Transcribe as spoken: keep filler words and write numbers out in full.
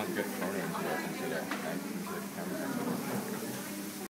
want to get photos into the, into the camera.